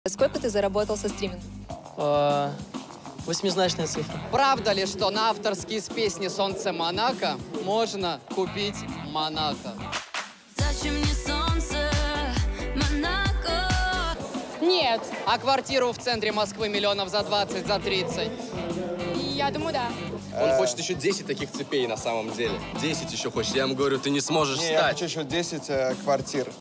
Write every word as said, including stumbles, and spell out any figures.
Сколько ты заработал со стриминга? А, восьмизначная цифра. Правда ли, что на авторские с песни «Солнце Монако» можно купить Монако? Зачем мне солнце, Монако? Нет. А квартиру в центре Москвы миллионов за двадцать, за тридцать? Я думаю, да. Он хочет еще десять таких цепей на самом деле. десять еще хочет. Я ему говорю, ты не сможешь Не, я встать. хочу еще десять э, квартир.